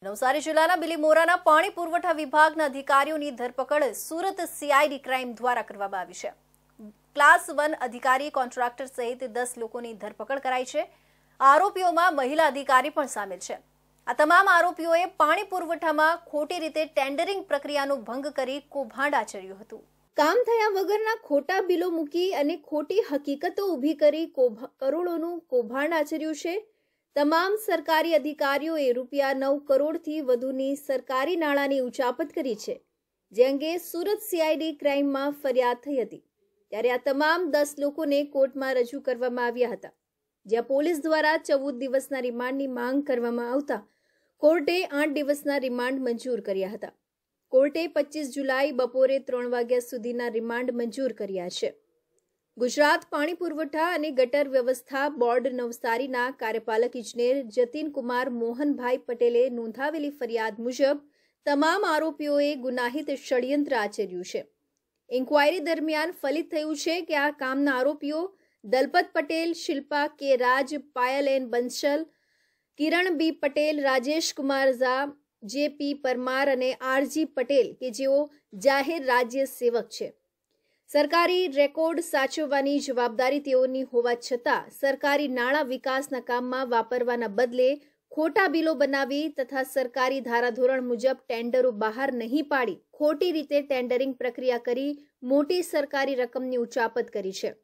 નવસારી જિલ્લાના બિલીમોરાના પાણી પુરવઠા વિભાગના અધિકારીઓની ધરપકડ સુરત સીઆઈડી ક્રાઇમ દ્વારા કરવામાં આવી છે। ક્લાસ 1 અધિકારી કોન્ટ્રાક્ટર સહિત 10 લોકોની ધરપકડ કરાઈ છે। આરોપીઓમાં મહિલા અધિકારી પણ સામેલ છે। આ તમામ આરોપીઓએ પાણી પુરવઠામાં ખોટી રીતે ટેન્ડરિંગ પ્રક્રિયાનો ભંગ કરી કૌભાંડ આચર્યું હતું। કામ થયા વગરના ખોટા બિલો મૂકી અને ખોટી હકીકતો ઊભી કરી કરોડોનું કૌભાંડ આચર્યું છે। તમામ સરકારી અધિકારીઓએ ₹9 કરોડથી વધુની સરકારી નાણાંની ઉચાપત કરી છે, જે અંગે સુરત સીઆઈડી ક્રાઇમમાં ફરિયાદ થઈ હતી। ત્યારે આ તમામ 10 લોકોને કોર્ટમાં રજૂ કરવામાં આવ્યા હતા, જ્યાં પોલીસ દ્વારા 14 દિવસના રિમાન્ડની માંગ કરવામાં આવતા કોર્ટે 8 દિવસના રિમાન્ડ મંજૂર કર્યા હતા। કોર્ટે 25 જુલાઈ બપોરે 3 વાગ્યા સુધીના રિમાન્ડ મંજૂર કર્યા છે। ગુજરાત પાણી પુરવઠા અને ગટર વ્યવસ્થા બોર્ડ નવસારીના કાર્યપાલક ઇજનેર જતીનકુમાર મોહનભાઈ પટેલે નોંધાવેલી ફરિયાદ મુજબ તમામ આરોપીઓએ ગુનાહિત ષડયંત્ર આચર્યું છે। ઇન્ક્વાયરી દરમિયાન ફલિત થયું છે કે આ કામના આરોપીઓ Dalpat Patel, Shilpa K Raj, Payal N Bansal, Kiran B Patel, Rajesh Kumar Jha, JP. Parmar અને આર.જી. પટેલ કે જેઓ જાહેર રાજ્ય સેવક છે। સરકારી રેકોર્ડ સાચવવાની જવાબદારી તેઓની હોવા છતાં સરકારી નાણાં વિકાસના કામમાં વાપરવાના બદલે ખોટા બિલો બનાવી તથા સરકારી ધારાધોરણ મુજબ ટેન્ડરો બહાર નહીં પાડી ખોટી રીતે ટેન્ડરિંગ પ્રક્રિયા કરી મોટી સરકારી રકમની ઉચાપત કરી છે।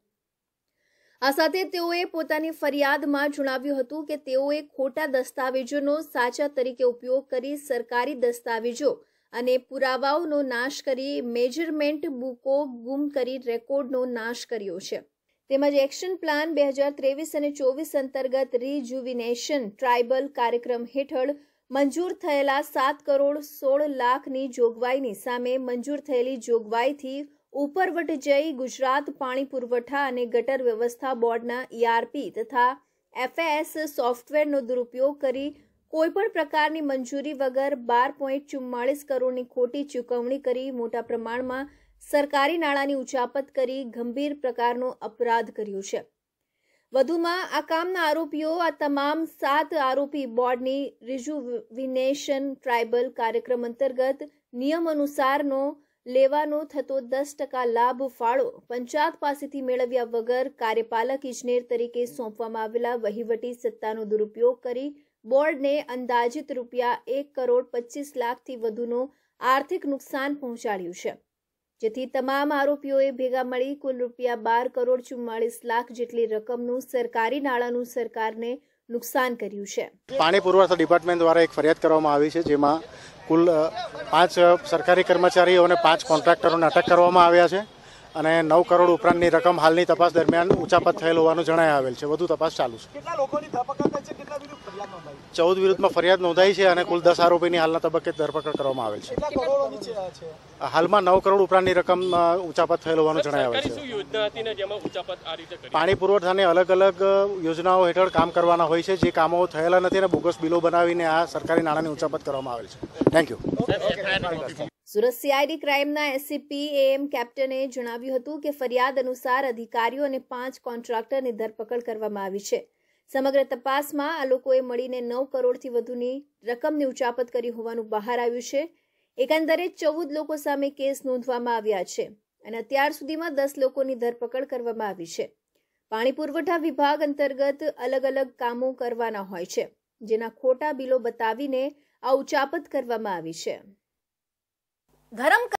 આ સાથે તેઓએ પોતાની ફરિયાદમાં જણાવ્યું હતું કે તેઓએ ખોટા દસ્તાવેજોનો સાચા તરીકે ઉપયોગ કરી સરકારી દસ્તાવેજો અને પુરાવાઓનો નાશ કરી મેજરમેન્ટ બુકો ગુમ કરી રેકોર્ડનો નાશ કર્યો છે। તેમજ એક્શન પ્લાન 2023 અને 24 અંતર્ગત રિજુવિનેશન ટ્રાઇબલ કાર્યક્રમ હેઠળ મંજૂર થયેલા 7 કરોડ 16 લાખની જોગવાઈની સામે મંજૂર થયેલી જોગવાઈથી ઉપરવટ જઈ ગુજરાત પાણી પુરવઠા અને ગટર વ્યવસ્થા બોર્ડના ERP તથા FAS સોફ્ટવેરનો દુરુપયોગ કરી કોઈપણ પ્રકારની મંજૂરી વગર 12.44 કરોડની ખોટી ચૂકવણી કરી મોટા પ્રમાણમાં સરકારી નાણાંની ઉચાપત કરી ગંભીર પ્રકારનો અપરાધ કર્યો છે। વધુમાં આ કામના આરોપીઓ આ તમામ 7 આરોપી બોર્ડની રિજુવિનેશન ટ્રાઇબલ કાર્યક્રમ અંતર્ગત નિયમ અનુસારનો લેવાનો થતો 10% લાભ ફાળો પંચાયત પાસેથી મેળવ્યા વગર કાર્યપાલક ઇજનેર તરીકે સોંપવામાં આવેલા વહીવટી સત્તાનો દુરુપયોગ કરી બોર્ડને અંદાજિત ₹1 કરોડ 25 લાખથી વધુનો આર્થિક નુકસાન પહોંચાડ્યું છે, જેથી તમામ આરોપીઓએ ભેગા મળી કુલ ₹12 કરોડ 44 લાખ જેટલી રકમનું સરકારી નાણાંનું સરકારને નુકસાન કર્યું છે। પાણી પુરવઠા ડિપાર્ટમેન્ટ દ્વારા એક ફરિયાદ કરવામાં આવી છે, જેમાં કુલ 5 સરકારી કર્મચારીઓ અને 5 કોન્ટ્રાક્ટરોને અટક કરવામાં આવ્યા છે અને 9 કરોડ ઉપરાંતની રકમ હાલની તપાસ દરમિયાન ઉચાપત થયેલ હોવાનું જણાઈ આવેલ છે। વધુ તપાસ ચાલુ છે। કેટલા લોકોની ધરપકડ થઈ છે, કેટલા વિરુદ્ધ ફરિયાદ નોંધાઈ? 14 વિરુદ્ધમાં ફરિયાદ નોંધાઈ છે અને કુલ 10 આરોપીની હાલના તબક્કે ધરપકડ કરવામાં આવેલ છે। કેટલા કરોડોની છે? હાલમાં 9 કરોડ ઉપરાંતની રકમ ઉચાપત થયેલ હોવાનું જણાઈ આવેલ છે। યોજના હતી ને જેમાં ઉચાપત આ રીતે કરી? પાણી પુરવઠાની અલગ અલગ યોજનાઓ હેઠળ કામ કરવાના હોય છે, જે કામો થયેલા નથી અને બોગસ બિલો બનાવીને આ સરકારી નાણાંની ઉચાપત કરવામાં આવેલ છે। Thank you. સુરત સીઆઈડી ક્રાઇમના એસસીપી AM કેપ્ટને જણાવ્યું હતું કે ફરિયાદ અનુસાર અધિકારીઓ અને 5 કોન્ટ્રાક્ટરની ધરપકડ કરવામાં આવી છે। સમગ્ર તપાસમાં આ લોકોએ મળીને 9 કરોડથી વધુની રકમની ઉચાપત કરી હોવાનું બહાર આવ્યું છે। એકંદરે 14 લોકો સામે કેસ નોંધવામાં આવ્યા છે અને અત્યાર સુધીમાં 10 લોકોની ધરપકડ કરવામાં આવી છે। પાણી પુરવઠા વિભાગ અંતર્ગત અલગ અલગ કામો કરવાના હોય છે, જેના ખોટા બિલો બતાવીને આ ઉચાપત કરવામાં આવી છે। ધરમ